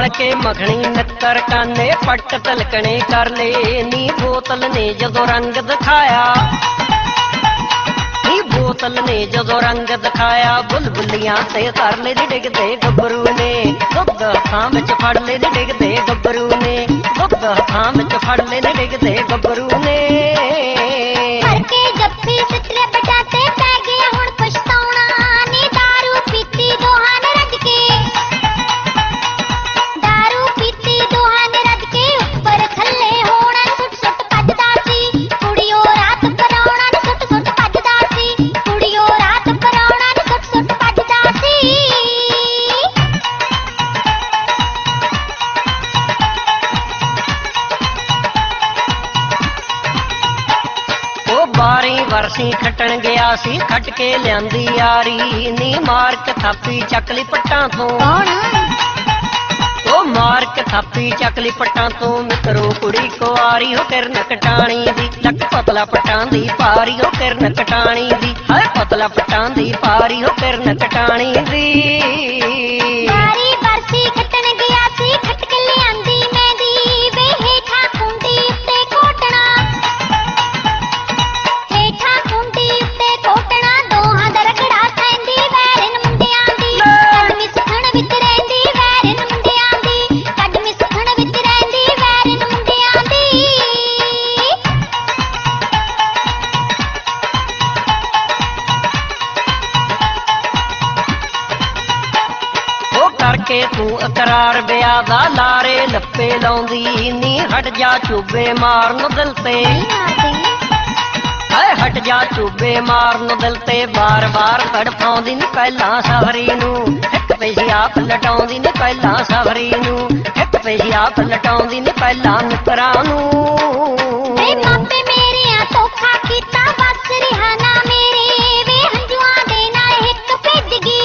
माल के मखनी नक्कर काने पट तलकने कर ले नी बोतल ने जदों रंग दिखाया नी बोतल ने जदों रंग दिखाया बुलबुलियां ते कर ले डिगदे गबरू ने दुध हां विच फड़ ले डिगदे गबरू ने दुध हां विच फड़ ले डिगदे गबरू ने करके जप्पी सितले बजाते पै गया हुण पछताउणा नी दारू पीती दोहां ने रज के दारू पीती दोहां ने रज के ऊपर थल्ले होना सुट सुट भजदा सी कुड़ियो रात पराउणा ने सुट सुट भजदा सी कुड़ियो रात पराउणा ने सुट सुट भजदा सी बारी वरसी खटन गया सी खट के लियांदी यारी नी मार के थापी चकली पट्टां तो ओ मार के थापी चकली पट्टां तो मित्रो कुड़ी को आरी हो किरन कटाणी दी लक पतला पट्टां दी पारी हो किरन कटाणी दी हाय पतला पट्टां दी पारी हो किरन कटाणी दी बारी वरसी खटन गया सी खट के लियांदी मेहंदी वे हेठा कुंडी उत्ते कोटना कोटना दोहां दा रगड़ा थैंदी वैरन मुंडियां दी कदमी सुखण विच रहिंदी वैरन मुंडियां दी कदमी सुखण विच रहिंदी वैरन मुंडियां दी ओ करके तू इकरार ब्याह दा लारे लप्पे लाउंदी नी हट जा चूबे मारन दिल ते हट जा चूबे मारन दिल ते बार बार तड़पाउंदी नी पहला सवरी नू एक पेशी आप लटाउंदी नी पहला सवरी नू एक पेशी आप लटाउंदी नी पहला मित्रा नू वे मापे मेरे आ धोखा कीता बस रिहाना मेरे वे हंजुआं दे नाल हिक भज गई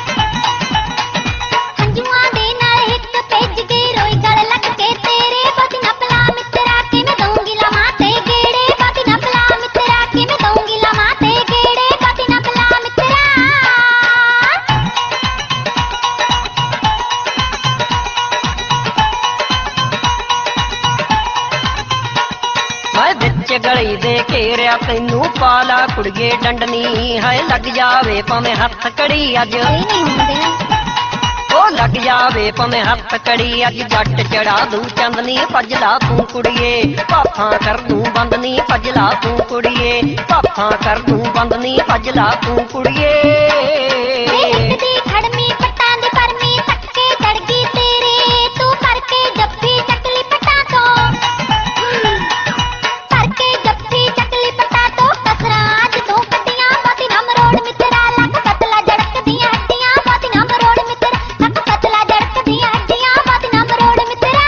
हंजुआं दे नाल हिक भज गई रोई गल लग के तेरे बच ना पला मित्रा के मैं दूंगी लमा ते गेड़े बच ना पला मित्रा के मैं दूंगी लमा ते गेड़े बच ना पला मित्रा हाय बिच गली दे घेरिया तैनू पाला कुड़िए डंडनी हाय लग जावे भावें हथ कड़ी अज ओ लग जावे भावें हथ कड़ी अज जट चढ़ा दू चंदनी भजला तू कुड़िए भाफां कर दू बंदनी भजला तू कुड़िए भाफां कर दू बंदनी भजला तू कुड़िए दी खड़मी पट्टां दी परमी थक्के चढ़ गई तेरे तू करके जप्पी चकली पट्टां तो करके जप्पी चकली पट्टां तो कसरां अज तू कड्डियां बाती ना मरोड़ मित्रा लक कतला जड़क दियां हड्डियां बाती ना मरोड़ मित्रा लक कतला जड़क दियां हड्डियां बाती ना मरोड़ मित्रा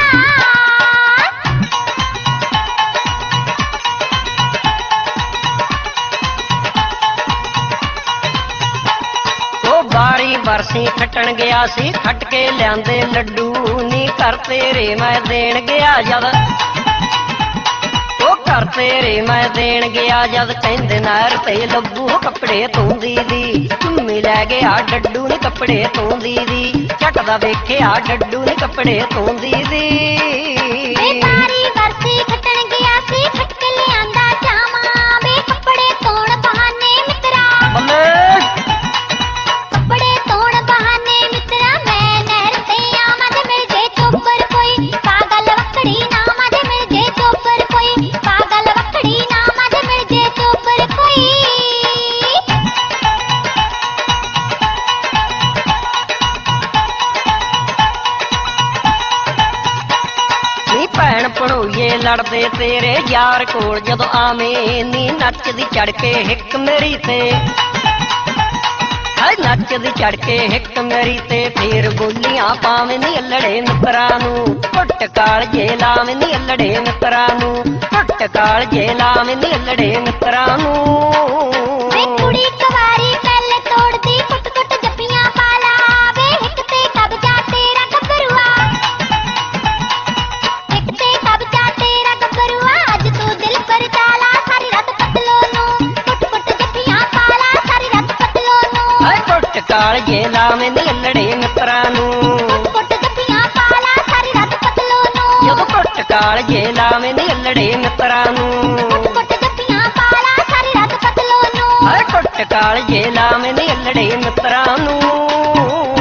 बारी बरसी खटन गया सी खट के लियांदे लड्डू नी कर तेरे मैं देन गया जद ओ कर तेरे मैं देन गया जद कहंदे नहर ते लब्बू कपड़े तूं दीदी चुम्मी लै गया डड्डू नी कपड़े तूं दीदी झटदा वेखिया डड्डू नी कपड़े तूं दीदी बारी बरसी खटन गया सी खट के लियांदा जामा वे कपड़े तोड़ बहाने मित्रा बल्ले कपड़े तोड़ बहाने मित्रा मैं नहर ते आवां ते मिल जे चोपर कोई पागल वकड़ी ना मां मिल जे चोपर कोई पागल वकड़ी ना मां मिल जे चोपर कोई नी भैन भणोईए लड़दे तेरे यार कोल जदों आवें नी नचदी चढ़ के हिक मेरी ते हाय नचदी चढ़ के हिक मेरी ते फिर बोलियां पावें नी अल्लड़े मित्रा नू घुट कालजे लावें नी अल्लड़े मित्रा नू घुट कालजे लावें नी अल्लड़े मित्रा नू वे कुड़ी कवारी पहले तोड़दी कुट कुट जप्पियां पाला वे हिक ते कब्जा तेरा गबरुआ हिक ते कब्जा तेरा गबरुआ अज तू दिल पर चाला सारी रात पतलो नू कुट कुट जप्पियां पाला सारी रात पतलो नू हाय घुट कालजे लावें नी अल्लड़े मित्रा नू कुट कुट जप्पियां पाला ਕਾਲ ਜੇ ਲਾਵੇਂ ਨੀ ਅਲੜੇ ਮਿੱਤਰਾਂ ਨੂੰ ਕੁੱਟ ਕੁੱਟ ਜੱਫੀਆਂ ਪਾਲਾ ਸਾਰੀ ਰਾਤ ਪਤਲੋ ਨੂੰ ਹਾਏ ਕੁੱਟ ਕਾਲ ਜੇ ਲਾਵੇਂ ਨੀ ਅਲੜੇ ਮਿੱਤਰਾਂ ਨੂੰ